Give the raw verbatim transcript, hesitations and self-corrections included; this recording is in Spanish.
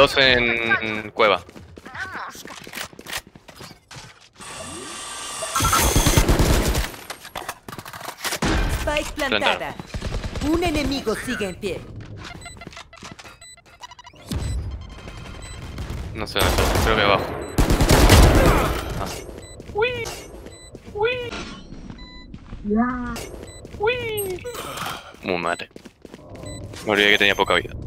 dos en cueva. Spike plantada. Un enemigo sigue en pie. No sé dónde está, creo que abajo. Ah. Uy. Uy. Uy. Muy mate. Me olvidé que tenía poca vida.